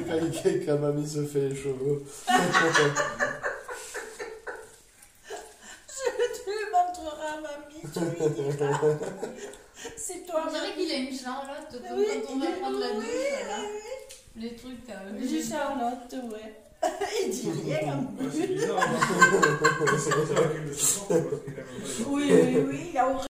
Quand mamie se fait les cheveux. Tu le montreras à mamie, tu lui diras. C'est toi, On dirait mamie. qu'il a une Charlotte, comme Oui, quand on va prendre la douche, oui, là. oui. Les trucs... J'ai Charlotte, ouais. Il dit rien en plus. C'est bizarre, parce que c'est pour ça qu'il le supporte, parce qu'il aime pas les gens. Oui, il a